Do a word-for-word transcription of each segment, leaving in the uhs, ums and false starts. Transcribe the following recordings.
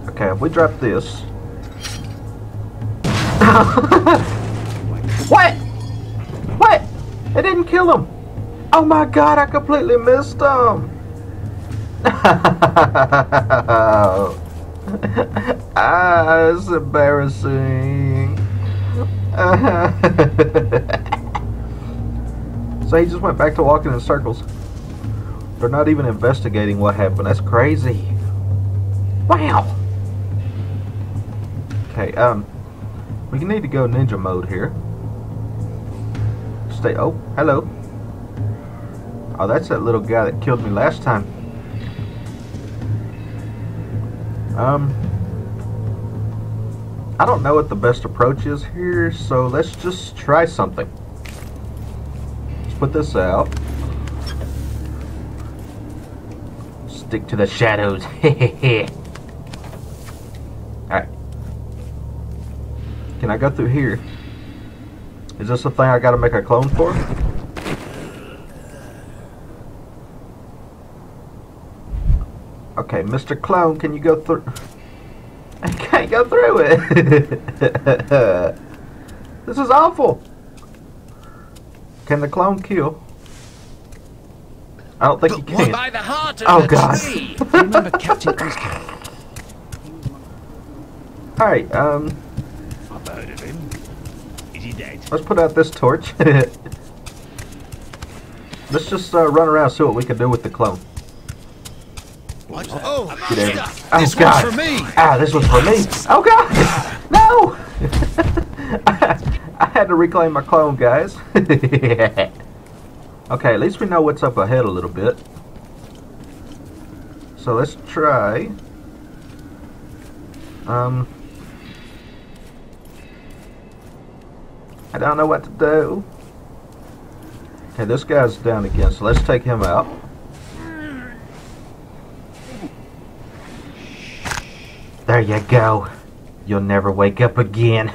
Okay, if we drop this. What? What? It didn't kill him. Oh my god, I completely missed him. Ah, it's embarrassing. So he just went back to walking in circles. They're not even investigating what happened. That's crazy. Wow. Okay, um, we need to go ninja mode here. Stay. Oh, hello. Oh, that's that little guy that killed me last time. Um, I don't know what the best approach is here, so let's just try something. Let's put this out. Stick to the shadows. Alright. Can I go through here? Is this a thing I gotta make a clone for? Okay, Mister Clone, can you go through? I can't go through it. This is awful. Can the clone kill? I don't think but he can. By the heart of Oh the god. tree. Remember Captain Oscar? Alright, um, I've heard of him. Is he dead? let's put out this torch. Let's just uh, run around and see what we can do with the clone. What? Oh, Get in. stuff. Oh This god. one's for me. Ah, this was for me. Oh god. No. I had to reclaim my clone, guys. Okay, at least we know what's up ahead a little bit. So let's try. Um, I don't know what to do. Okay, this guy's down again, so let's take him out. There you go. You'll never wake up again.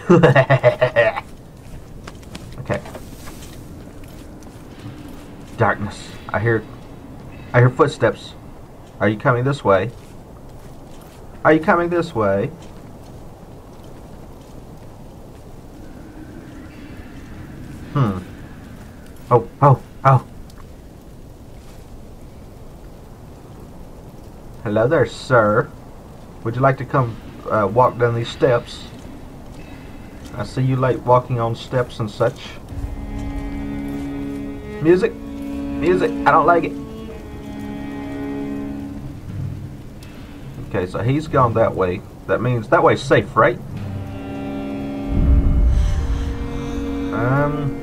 Okay. Darkness. I hear I hear footsteps. Are you coming this way? Are you coming this way? Hmm. Oh, oh, oh. Hello there, sir. Would you like to come uh, walk down these steps? I see you like walking on steps and such. Music! Music! I don't like it! Okay, so he's gone that way. That means that way's safe, right? Um...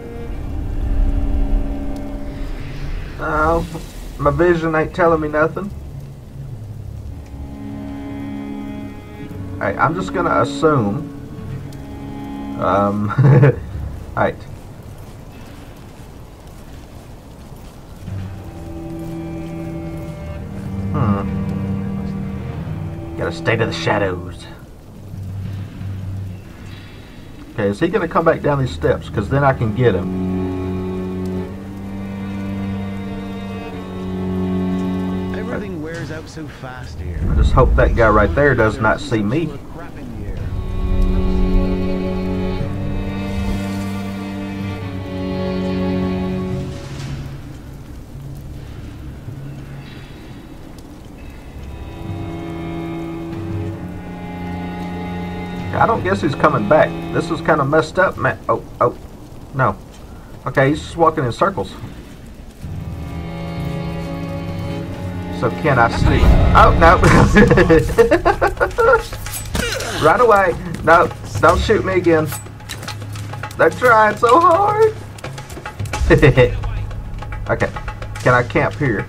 Oh, my vision ain't telling me nothing. Alright, I'm just gonna assume. Um, alright. Hmm. Gotta stay to the shadows. Okay, is he gonna come back down these steps? Because then I can get him. Everything wears out so fast here. I just hope that guy right there does not see me. I don't guess he's coming back. This is kind of messed up, man. Oh, oh, no. Okay, he's just walking in circles. So can I see? Oh, no. Run away. No, don't shoot me again. They're trying so hard. Okay, can I camp here?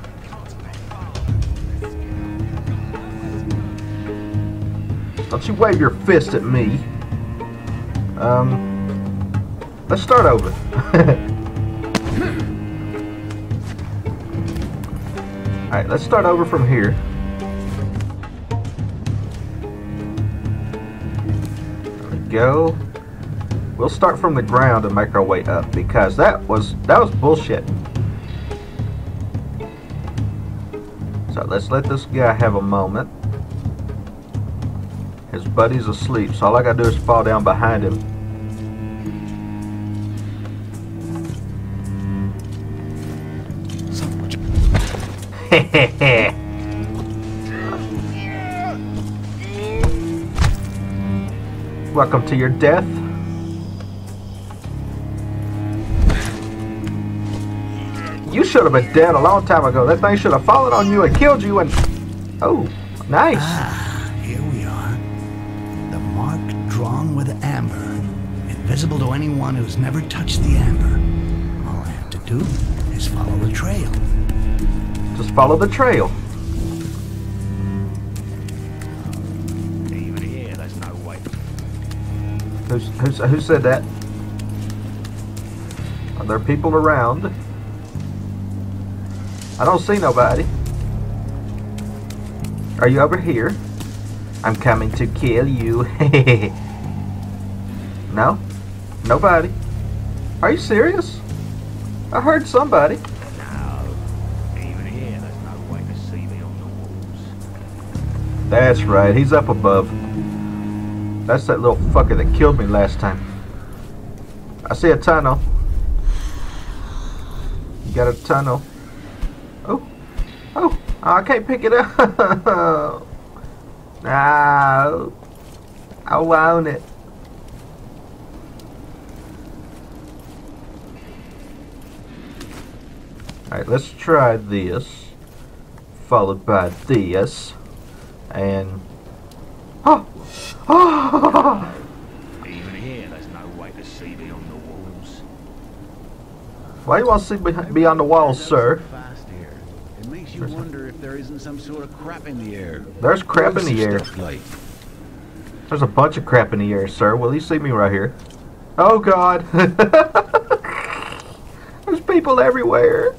Don't you wave your fist at me. Um, let's start over. Alright, let's start over from here. There we go. We'll start from the ground and make our way up because that was that was bullshit. So let's let this guy have a moment. His buddy's asleep, so all I gotta do is fall down behind him. Welcome to your death. You should have been dead a long time ago. That thing should have fallen on you and killed you and... Oh, nice. Ah, here we are. The mark drawn with amber. Invisible to anyone who's never touched the amber. All I have to do is follow the trail. Just follow the trail. Even here, there's no way. Who's, who's, who said that? Are there people around? I don't see nobody. Are you over here? I'm coming to kill you. No? Nobody. Are you serious? I heard somebody. No. Even here, there's no way to see me on the walls. That's right, he's up above. That's that little fucker that killed me last time. I see a tunnel. You got a tunnel. Oh, oh, I can't pick it up. No, I want it. Alright, let's try this. Followed by this. And... Oh! Oh! Even here, there's no way to see me on the walls. Why do you want to see be- beyond the walls, sir? Fast here. It makes you wonder if there isn't some sort of crap in the air. There's crap in the air. Stuff like. There's a bunch of crap in the air, sir. Will you see me right here? Oh, God. There's people everywhere.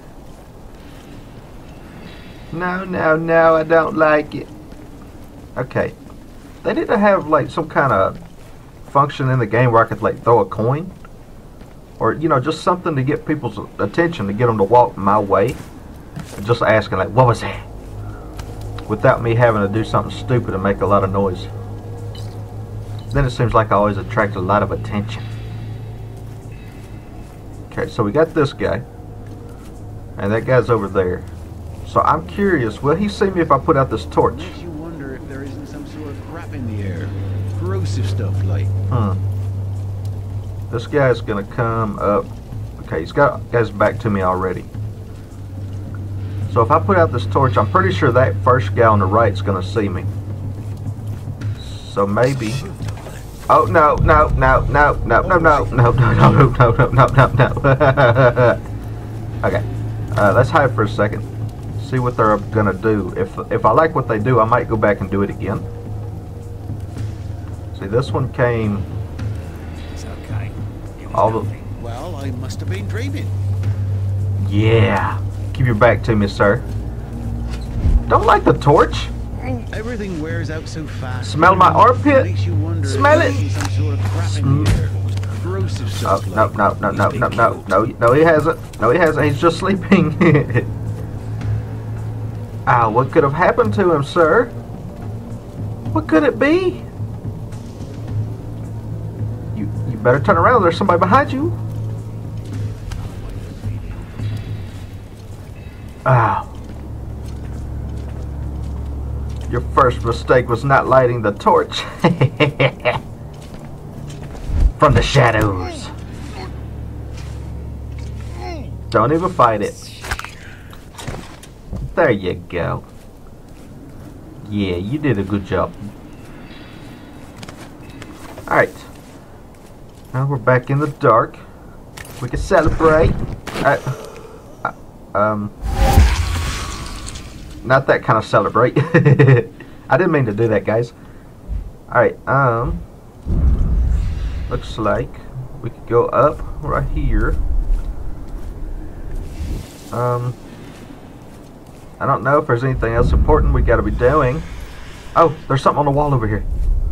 No, no, no, I don't like it. Okay. They need to have, like, some kind of function in the game where I could, like, throw a coin. Or, you know, just something to get people's attention, to get them to walk my way. And just asking, like, what was that? Without me having to do something stupid and make a lot of noise. Then it seems like I always attract a lot of attention. Okay, so we got this guy. And that guy's over there. So I'm curious, will he see me if I put out this torch? Makes you wonder if there isn't some sort of crap in the air. Corrosive stuff like. Hmm. This guy's gonna come up. Okay, he's got guys back to me already. So if I put out this torch, I'm pretty sure that first guy on the right's gonna see me. So maybe. Oh no no no no no no no no no no no no no no no. Okay, uh, let's hide for a second. See what they're gonna do. If if I like what they do, I might go back and do it again. See, this one came. It's okay. It was All the. nothing. Well, I must have been dreaming. Yeah. Keep your back to me, sir. Don't like the torch. Everything wears out so fast. Smell my armpit. Makes you wonder Smell if it. there isn't some sort of crap in the air. Corrosive Oh, stuff no, like. no, no, no, no, no, no, no, he hasn't. No, he hasn't. He's just sleeping. Ah, what could have happened to him, sir? What could it be? You, you better turn around. There's somebody behind you. Ah. Your first mistake was not lighting the torch. From the shadows. Don't even fight it. There you go. Yeah, you did a good job. Alright. Now we're back in the dark. We can celebrate. Uh, uh, um... Not that kind of celebrate. I didn't mean to do that, guys. Alright, um... looks like we could go up right here. Um... I don't know if there's anything else important we gotta be doing. Oh, there's something on the wall over here.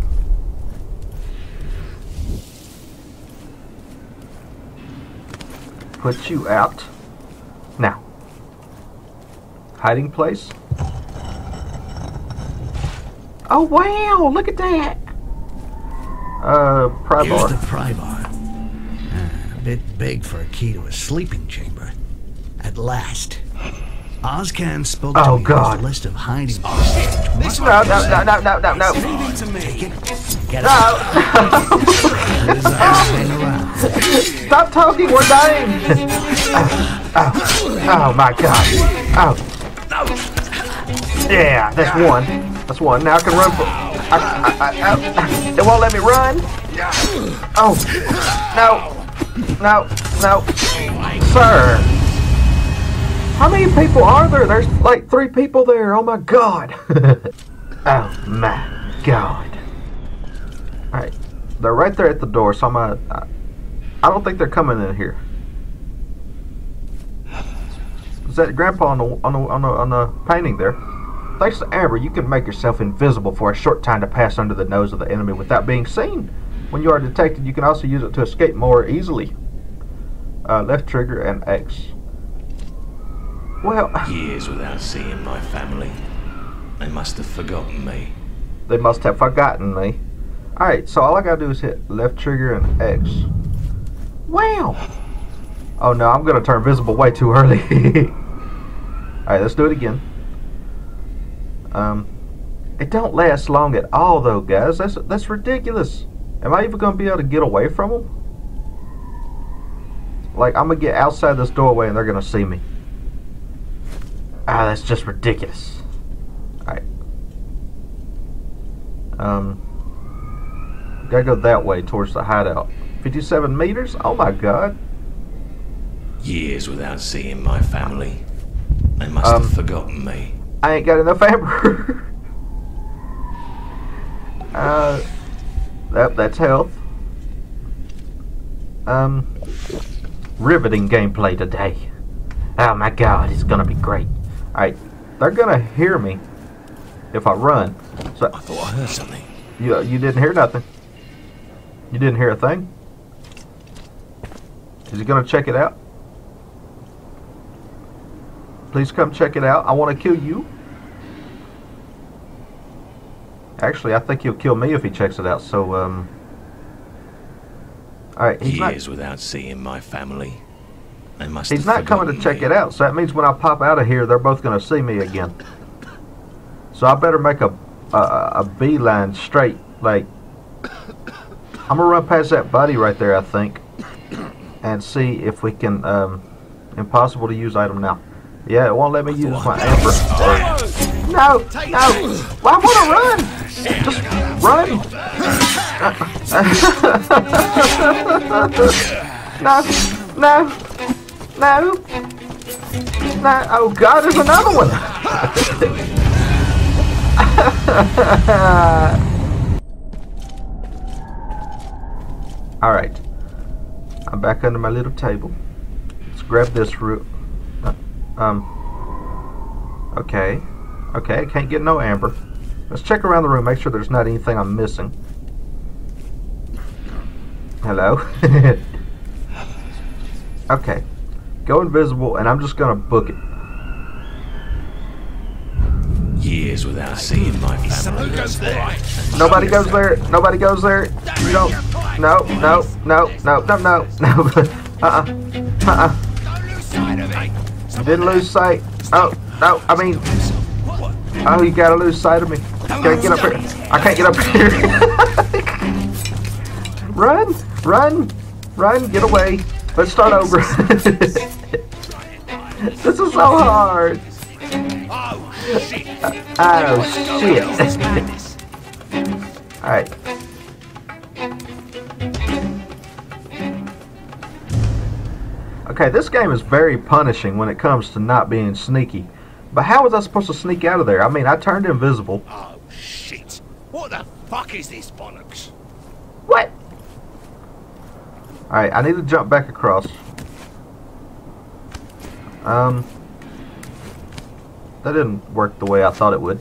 Put you out. Now. Hiding place. Oh wow! Look at that. Uh, pry Here's bar. the pry bar. Ah, a bit big for a key to a sleeping chamber. At last. Ozcan spoke to Oh me God! with a list of hiding spots. This No, no, no, no, no, no, no! Leave it to me. Get No! out. His eyes hang around. Stop talking. We're dying. Oh, oh, oh my God! Oh. Yeah, that's one. That's one. Now I can run for. I, I, I, I, it won't let me run. Oh no! No! No! Sir. How many people are there? There's like three people there. Oh my God. Oh my God. Alright. They're right there at the door, so I'm gonna, I, I don't think they're coming in here. Is that Grandpa on the, on the, on the, on the painting there? Thanks to Amber, you can make yourself invisible for a short time to pass under the nose of the enemy without being seen. When you are detected, you can also use it to escape more easily. Uh, left trigger and X. Well, Years without seeing my family. They must have forgotten me. they must have forgotten me. Alright, so all I gotta do is hit left trigger and X. Wow! Oh no, I'm gonna turn visible way too early. Alright, let's do it again. Um, it don't last long at all though, guys. That's, that's ridiculous. Am I even gonna be able to get away from them? Like, I'm gonna get outside this doorway and they're gonna see me. Ah, that's just ridiculous. Alright. Um, gotta go that way towards the hideout. fifty-seven meters? Oh my God. Years without seeing my family. They must Um, have forgotten me. I ain't got enough amber. uh, that, that's health. Um, riveting gameplay today. Oh my God, it's gonna be great. Alright, they're gonna hear me if I run. So I thought I heard something. you you didn't hear nothing. You didn't hear a thing. Is he gonna check it out? Please come check it out. I want to kill you. Actually, I think he'll kill me if he checks it out. So um. All right, he's not. Years without seeing my family. They must He's have not coming to forgotten check me. it out, so that means when I pop out of here, they're both going to see me again. So I better make a a, a beeline straight. Like, I'm gonna run past that buddy right there, I think, and see if we can. Um, impossible to use item now. Yeah, it won't let me use my amber. No, no. Well, I want to run. Just run. No, no. No! No! Oh God, there's another one! Alright. I'm back under my little table. Let's grab this root. Uh, um. Okay. Okay, I can't get no amber. Let's check around the room, make sure there's not anything I'm missing. Hello? Okay. Go invisible, and I'm just gonna book it. Years without seeing my family. goes there? Nobody goes there. Nobody goes there. You don't. No, no, no, no, no, no, no. Uh-uh. Uh-uh. Don't lose sight of me. You didn't lose sight. Oh, no, I mean. Oh, you gotta lose sight of me. Gotta get up here. I can't get up here. Run, run, run, get away. Let's start over. This is so hard. Oh, shit. Oh, shit. Alright. Okay, this game is very punishing when it comes to not being sneaky. But how was I supposed to sneak out of there? I mean, I turned invisible. Oh, shit. What the fuck is this bollocks? What? Alright, I need to jump back across. Um, that didn't work the way I thought it would.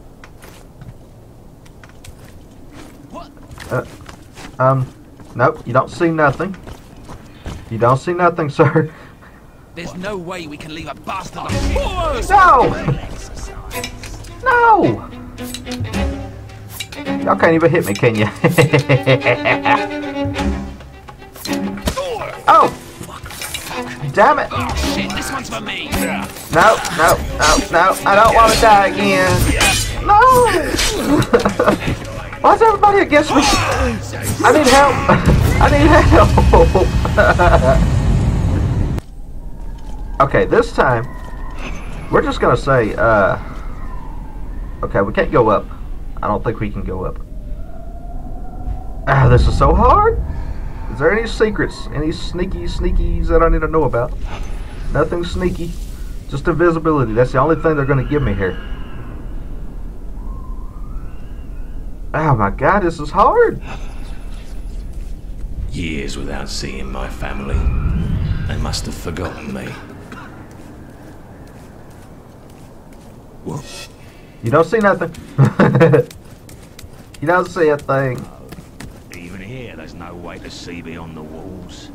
What? Uh, um, nope, you don't see nothing. You don't see nothing, sir. There's no way we can leave a bastard like this. No! No! Y'all can't even hit me, can you? Oh! Damn it! Oh shit, this one's for me. No, no, no, no. I don't want to die again. No! Why's everybody against me? I need help. I need help. Okay, this time, we're just going to say, uh... okay, we can't go up. I don't think we can go up. Ah, this is so hard. Is there any secrets? Any sneaky sneakies that I need to know about? Nothing sneaky. Just invisibility. That's the only thing they're going to give me here. Oh my god, this is hard. Years without seeing my family. They must have forgotten me. What? You don't see nothing. You don't see a thing. Even here, there's no way to see beyond the walls.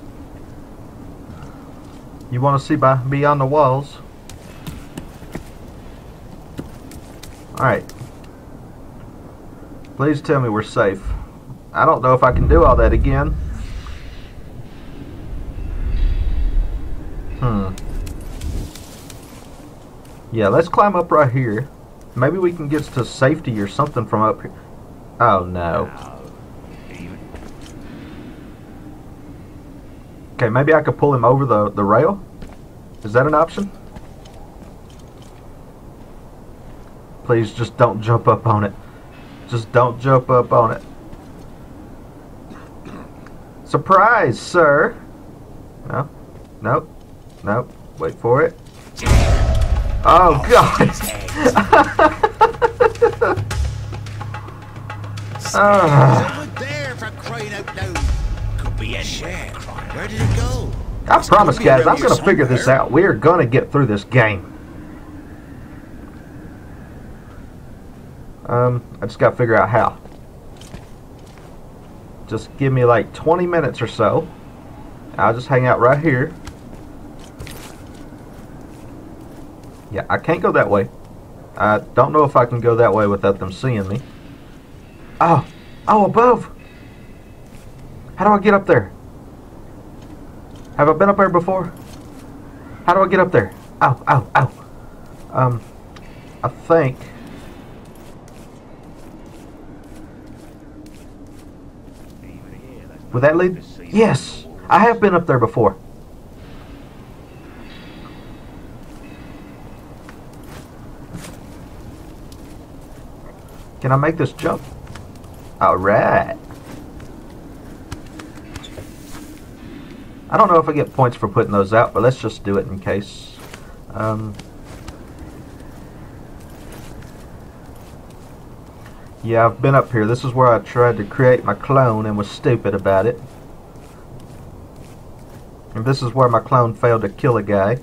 You want to see by beyond the walls? Alright. Please tell me we're safe. I don't know if I can do all that again. Hmm. Yeah, let's climb up right here. Maybe we can get to safety or something from up here. Oh no. Okay, maybe I could pull him over the, the rail? Is that an option? Please just don't jump up on it. Just don't jump up on it. Surprise, sir! No, no, no. Wait for it. Oh, God! uh. Over there for crying out loud. Could be anywhere. Where did it go? I promise, guys, I'm going to figure this out. We're going to get through this game. Um, I just got to figure out how. Just give me like twenty minutes or so. I'll just hang out right here. Yeah, I can't go that way. I don't know if I can go that way without them seeing me. Oh, oh, above. How do I get up there? Have I been up there before? How do I get up there? Ow, ow, ow. Um, I think... Would that lead? Yes! I have been up there before. Can I make this jump? Alright. I don't know if I get points for putting those out, but let's just do it in case. Um, yeah, I've been up here. This is where I tried to create my clone and was stupid about it. And this is where my clone failed to kill a guy.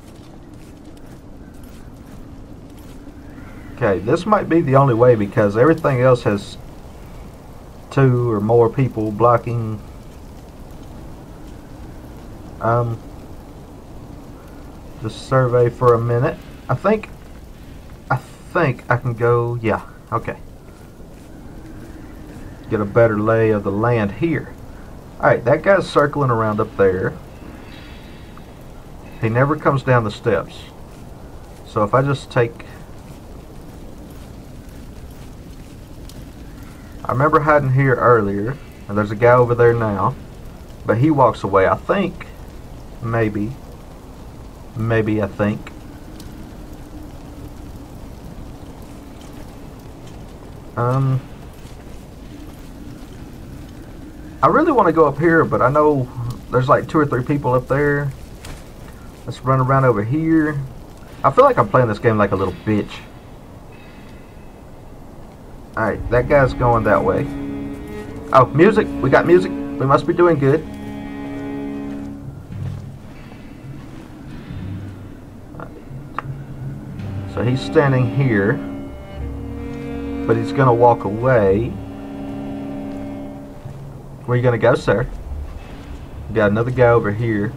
Okay, this might be the only way because everything else has two or more people blocking. Um, just survey for a minute. I think, I think I can go, yeah, okay. Get a better lay of the land here. Alright, that guy's circling around up there. He never comes down the steps. So if I just take... I remember hiding here earlier, and there's a guy over there now, but he walks away. I think, maybe, maybe I think. Um, I really want to go up here, but I know there's like two or three people up there. Let's run around over here. I feel like I'm playing this game like a little bitch. Alright, that guy's going that way. Oh, music! We got music. We must be doing good. So he's standing here, but he's gonna walk away. Where are you gonna go, sir? We got another guy over here.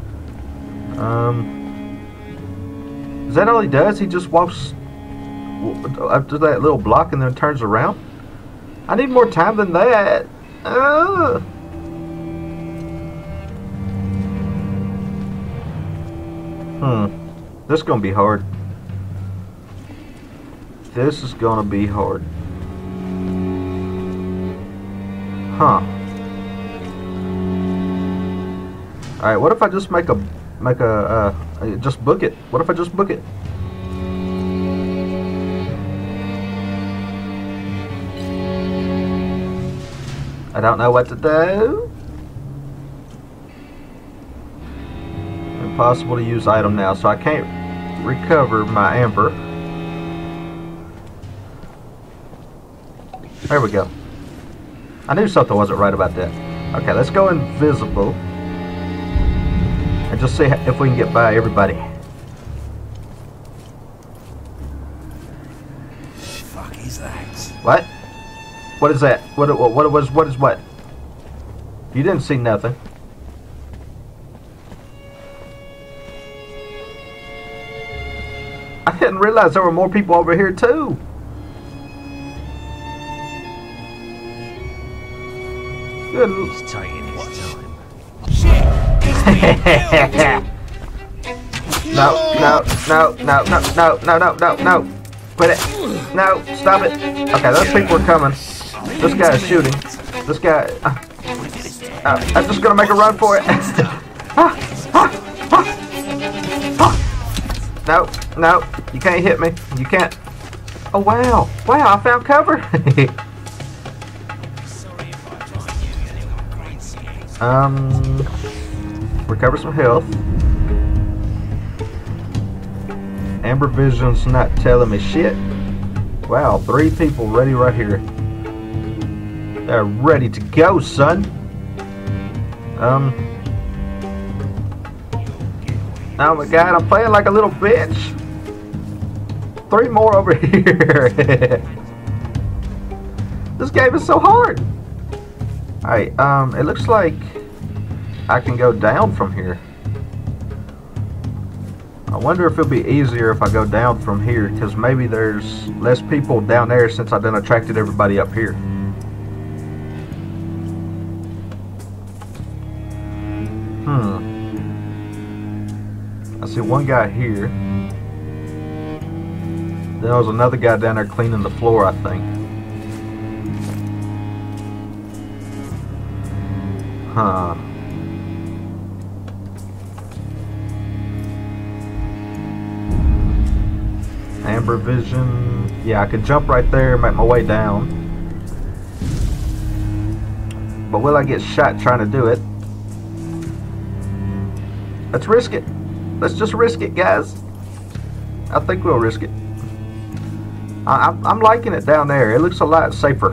Um, is that all he does? He just walks up to that little block and then turns around? I need more time than that. Uh. Hmm. This is gonna be hard. This is gonna be hard. Huh. Alright, what if I just make a make a uh just book it? What if I just book it? I don't know what to do. Impossible to use item now, so I can't recover my amber. There we go. I knew something wasn't right about that. Okay, let's go invisible and just see if we can get by everybody. Fuck is that? What? What is that? What? What? What was? What is what? You didn't see nothing. I didn't realize there were more people over here too. Good. He's taking his time. No, no, no, no, no, no, no, no, no, no. Quit it. No, stop it. Okay, those people are coming. This guy is shooting. This guy... Uh, uh, I'm just gonna make a run for it. No, no, you can't hit me. You can't... Oh, wow. Wow, I found cover. um... Recover some health. Amber Vision's not telling me shit. Wow, three people ready right here. They're ready to go, son. Um. Oh my god, I'm playing like a little bitch. Three more over here. This game is so hard. Alright, um, it looks like I can go down from here. I wonder if it'll be easier if I go down from here, because maybe there's less people down there since I done attracted everybody up here. Hmm. I see one guy here. Then there was another guy down there cleaning the floor, I think. Huh. Amber Vision. Yeah, I could jump right there and make my way down. But will I get shot trying to do it? Let's risk it. Let's just risk it, guys. I think we'll risk it. I, I'm, I'm liking it down there. It looks a lot safer.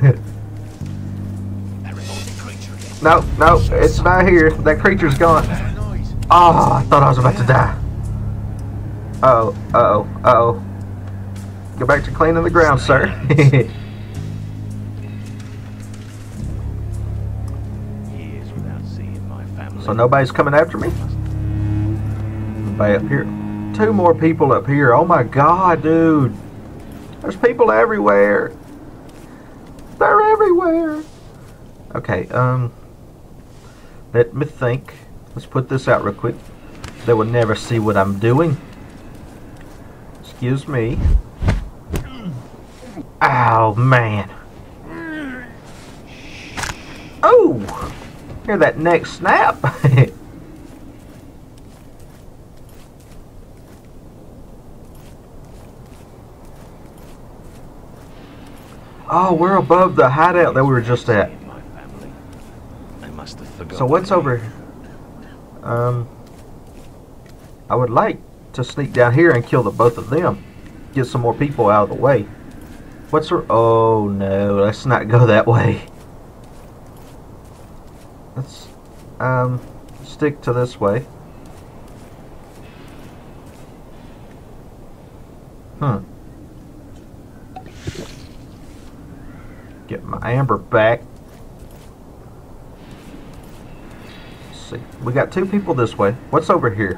No, no, it's not here. That creature's gone. Oh, I thought I was about to die. Uh-oh, uh-oh, uh-oh. Go back to cleaning the ground, sir. Years without seeing my family. So nobody's coming after me? Nobody up here. Two more people up here. Oh my god, dude. There's people everywhere. They're everywhere. Okay, um... let me think. Let's put this out real quick. They will never see what I'm doing. Excuse me. Oh, man. Oh! Hear that neck snap? Oh, we're above the hideout that we were just at. So what's over here? Um, I would like to sneak down here and kill the both of them. Get some more people out of the way. What's her? Oh no, let's not go that way. Let's um stick to this way. Hmm. Get my amber back. See. We got two people this way. What's over here?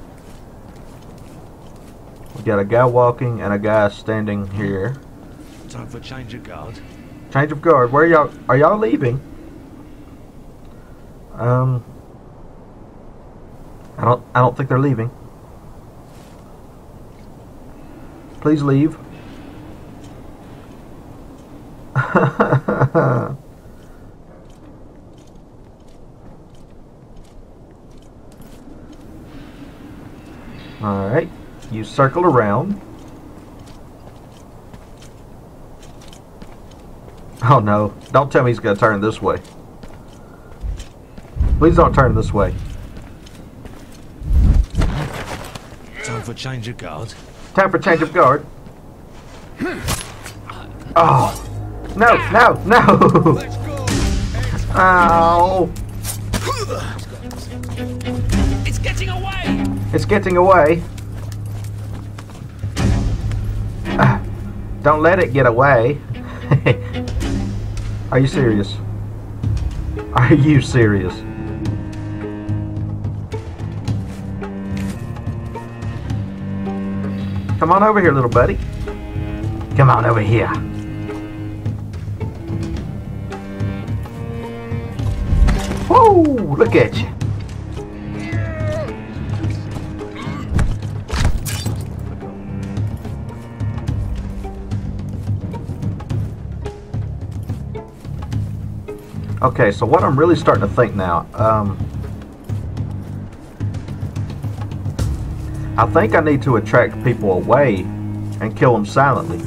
We got a guy walking and a guy standing here. Time for a change of guard. Change of guard. Where y'all are y'all leaving? Um I don't I don't think they're leaving. Please leave. Alright. You circle around. Oh no. Don't tell me he's gonna turn this way. Please don't turn this way. Time for a change of guard. Time for change of guard. Oh. No, no, no! Let's go. Ow! It's getting away. It's getting away. Ah, don't let it get away. Are you serious? Are you serious? Come on over here, little buddy. Come on over here. Whoa! Look at you. Okay, so what I'm really starting to think now, um, I think I need to attract people away and kill them silently.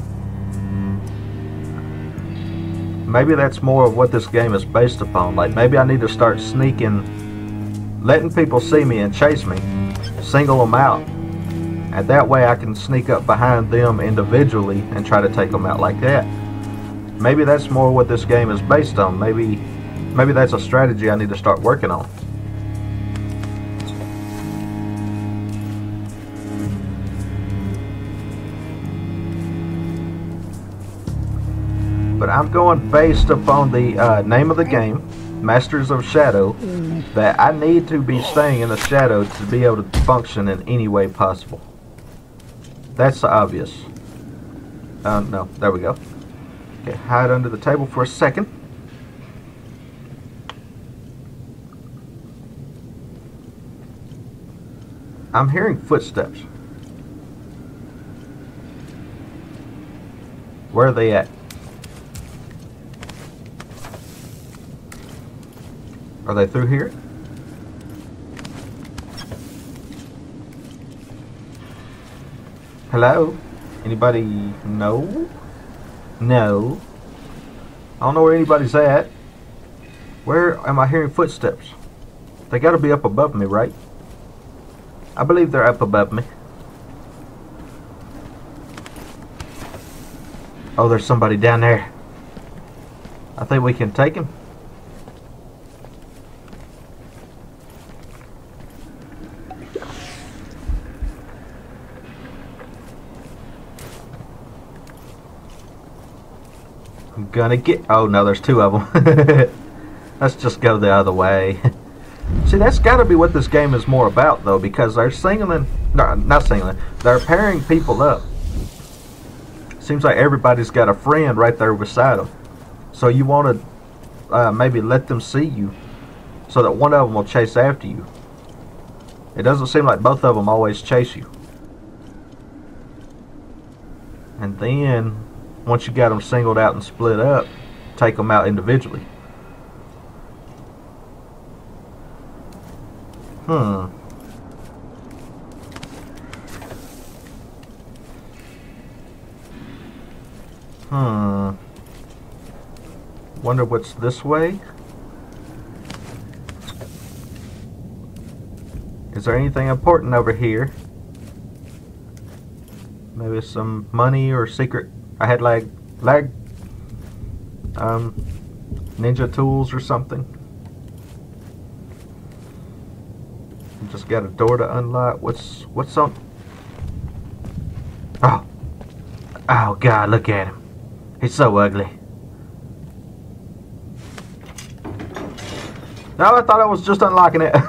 Maybe that's more of what this game is based upon. Like, maybe I need to start sneaking, letting people see me and chase me, single them out, and that way I can sneak up behind them individually and try to take them out like that. Maybe that's more what this game is based on. Maybe, maybe that's a strategy I need to start working on. But I'm going based upon the uh, name of the game, Masters of Shadow, that I need to be staying in the shadow to be able to function in any way possible. That's obvious. Uh, no, there we go. Okay, hide under the table for a second. I'm hearing footsteps. Where are they at? Are they through here? Hello? Anybody know? No. I don't know where anybody's at. Where am I hearing footsteps? They gotta be up above me, right? I believe they're up above me. Oh, there's somebody down there. I think we can take him. I'm gonna get... Oh no, there's two of them. Let's just go the other way. See, that's gotta be what this game is more about, though, because they're singling... No, not singling. They're pairing people up. Seems like everybody's got a friend right there beside them. So you want to uh, maybe let them see you so that one of them will chase after you. It doesn't seem like both of them always chase you. And then, once you got them singled out and split up, take them out individually. Hmm. Hmm. Wonder what's this way? Is there anything important over here? Maybe some money or secret. I had lag, lag, um, ninja tools or something. Just got a door to unlock. What's what's on? Oh, oh God! Look at him. He's so ugly. No, I thought I was just unlocking it.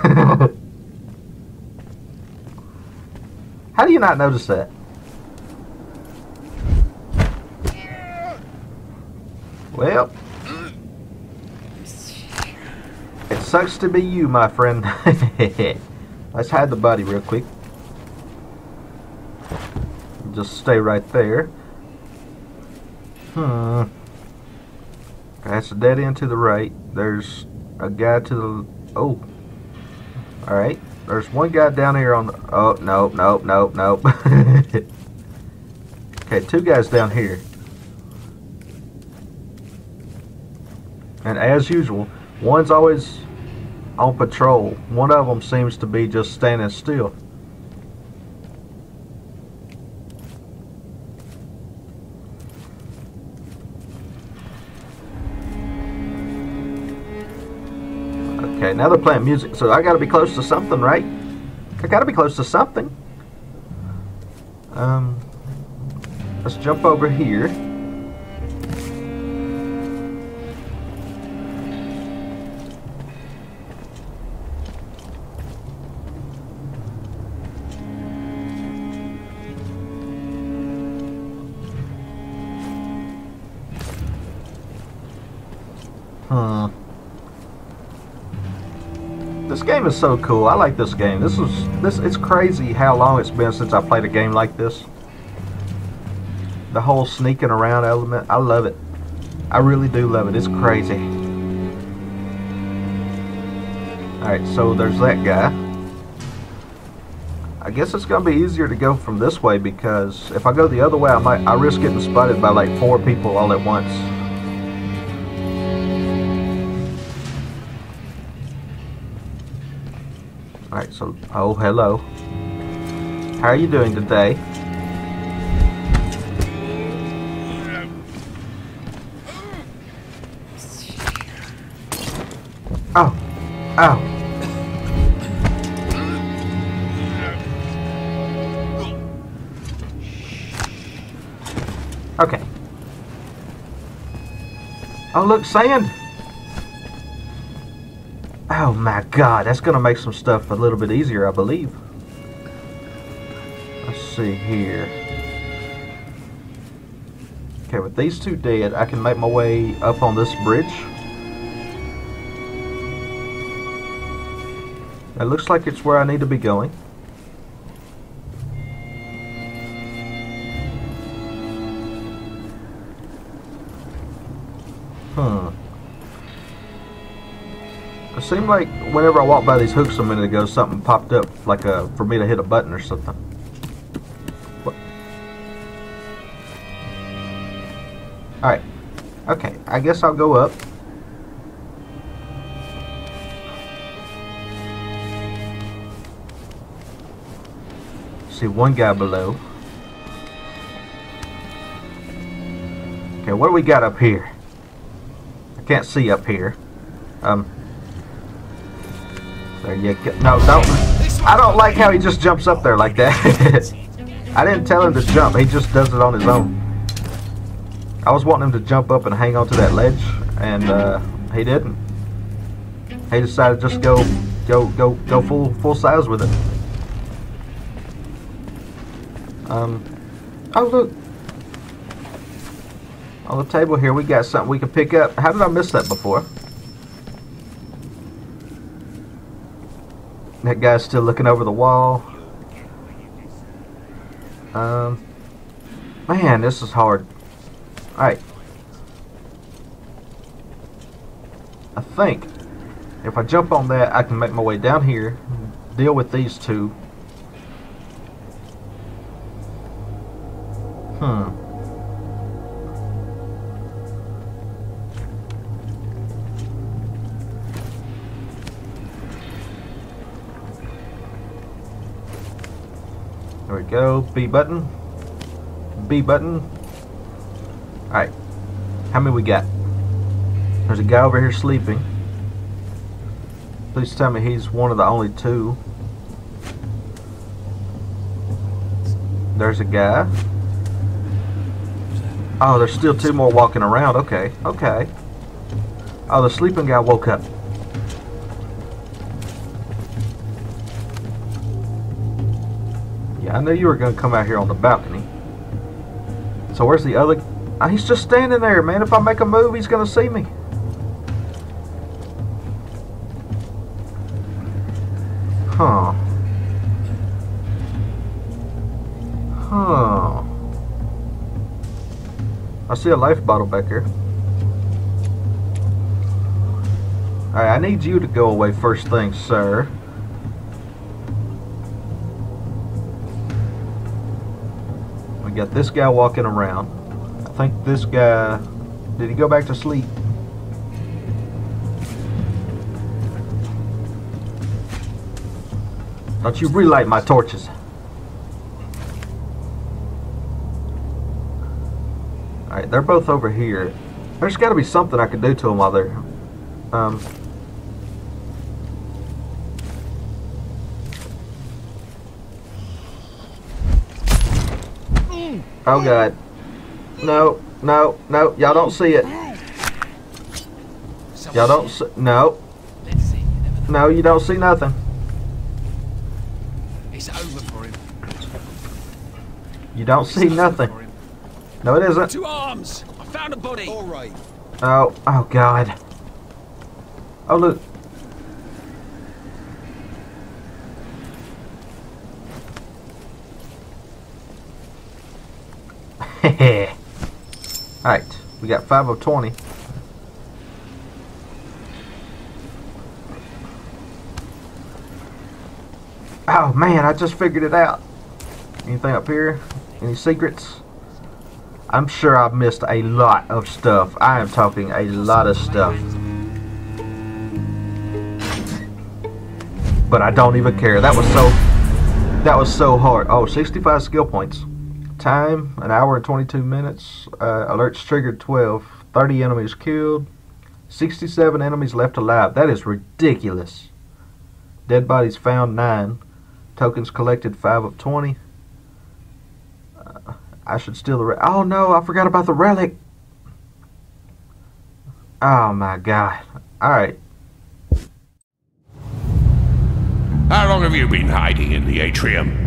How do you not notice that? Well, it sucks to be you, my friend. Let's hide the body real quick. Just stay right there. Hmm. That's a dead end to the right. There's a guy to the... Oh. Alright. There's one guy down here on the... Oh, no, no, no, no. Okay, two guys down here. And as usual, one's always on patrol. One of them seems to be just standing still. Okay, now they're playing music, so I gotta be close to something, right? I gotta be close to something. Um, let's jump over here. Hmm. This game is so cool. I like this game. This is this. It's crazy how long it's been since I played a game like this. The whole sneaking around element. I love it. I really do love it. It's crazy. Alright, so there's that guy. I guess it's gonna be easier to go from this way because if I go the other way, I might I risk getting spotted by like four people all at once. Alright, so, oh, hello. How are you doing today? Oh, oh. Okay. Oh, look, sand. Oh my god, that's gonna make some stuff a little bit easier, I believe. Let's see here. Okay, with these two dead, I can make my way up on this bridge. It looks like it's where I need to be going. Hmm. It seemed like whenever I walked by these hooks a minute ago, something popped up, like a, for me to hit a button or something. What? Alright. Okay, I guess I'll go up. See one guy below. Okay, what do we got up here? I can't see up here. Um... There you go. No, don't. I don't like how he just jumps up there like that. I didn't tell him to jump. He just does it on his own. I was wanting him to jump up and hang onto that ledge, and uh, he didn't. He decided to just go, go, go, go full, full size with it. Um. Oh look. On the table here, we got something we can pick up. How did I miss that before? That guy's still looking over the wall. Um, man, this is hard. Alright. I think if I jump on that, I can make my way down here, deal with these two. Hmm. There we go. B button. B button. Alright. How many we got? There's a guy over here sleeping. Please tell me he's one of the only two. There's a guy. Oh, there's still two more walking around. Okay. Okay. Oh, the sleeping guy woke up. I knew you were going to come out here on the balcony. So where's the other Uh, he's just standing there, man. If I make a move, he's gonna see me. Huh. Huh. I see a life bottle back here. Alright, I need you to go away first thing, sir. We got this guy walking around. I think this guy... Did he go back to sleep? Don't you relight my torches. Alright, they're both over here. There's got to be something I could do to them while they're... Um... Oh God. No, no, no. Y'all don't see it. Y'all don't see... No. No, you don't see nothing. It's over for him. You don't see nothing. No, it isn't. Two arms. I found a body. All right. Oh, oh God. Oh, look. Alright, we got five of twenty. Oh man, I just figured it out. Anything up here? Any secrets? I'm sure I've missed a lot of stuff. I am talking a lot of stuff. But I don't even care. That was so that was so hard. Oh, sixty-five skill points. Time, an hour and twenty-two minutes. Uh, alerts triggered twelve. thirty enemies killed. sixty-seven enemies left alive. That is ridiculous. Dead bodies found, nine. Tokens collected, five of twenty. Uh, I should steal the relic. Oh no, I forgot about the relic. Oh my God. Alright. How long have you been hiding in the atrium?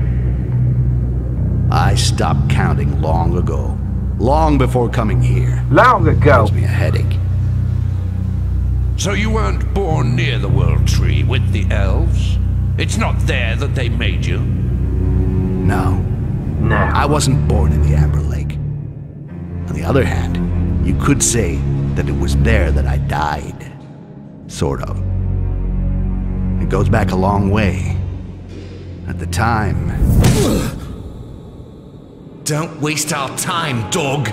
I stopped counting long ago. Long before coming here. Long ago. Gives me a headache. So you weren't born near the World Tree with the elves? It's not there that they made you? No. No. I wasn't born in the Amber Lake. On the other hand, you could say that it was there that I died. Sort of. It goes back a long way. At the time... Don't waste our time, dog!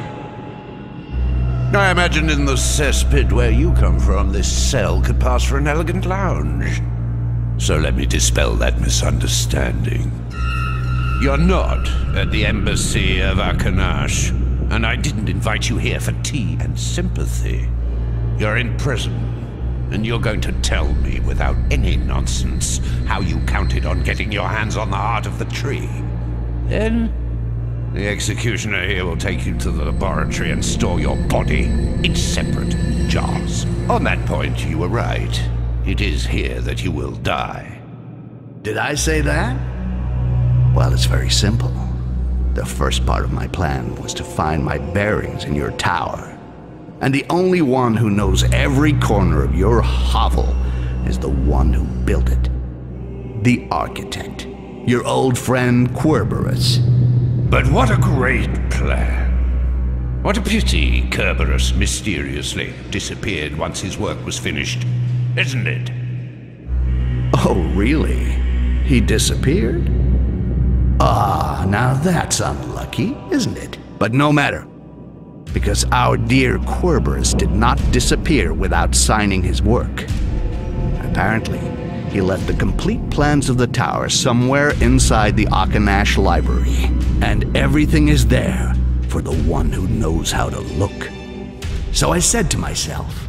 I imagined in the cesspit where you come from, this cell could pass for an elegant lounge. So let me dispel that misunderstanding. You're not at the embassy of Akanash, and I didn't invite you here for tea and sympathy. You're in prison, and you're going to tell me without any nonsense how you counted on getting your hands on the heart of the tree. Then, the executioner here will take you to the laboratory and store your body in separate jars. On that point, you were right. It is here that you will die. Did I say that? Well, it's very simple. The first part of my plan was to find my bearings in your tower. And the only one who knows every corner of your hovel is the one who built it. The architect. Your old friend Kerberos. But what a great plan. What a pity Kerberos mysteriously disappeared once his work was finished, isn't it? Oh, really? He disappeared? Ah, now that's unlucky, isn't it? But no matter. Because our dear Kerberos did not disappear without signing his work. Apparently, he left the complete plans of the tower somewhere inside the Akanash library. And everything is there for the one who knows how to look. So I said to myself,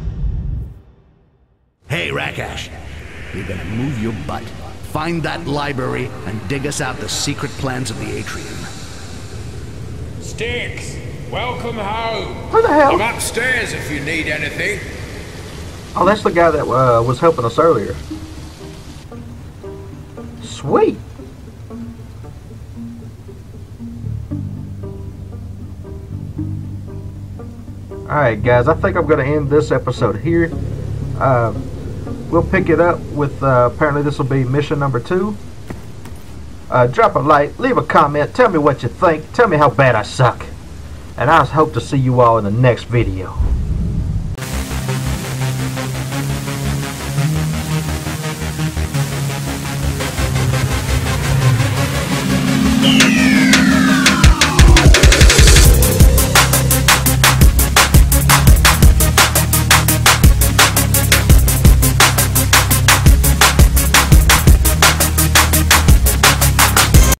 hey, Rakash, you're gonna move your butt, find that library, and dig us out the secret plans of the atrium. Styx, welcome home. Where the hell? I'm upstairs if you need anything. Oh, that's the guy that uh, was helping us earlier. Sweet. Alright guys, I think I'm going to end this episode here. Uh, we'll pick it up with, uh, apparently this will be mission number two. Uh, drop a like, leave a comment, tell me what you think, tell me how bad I suck. And I hope to see you all in the next video.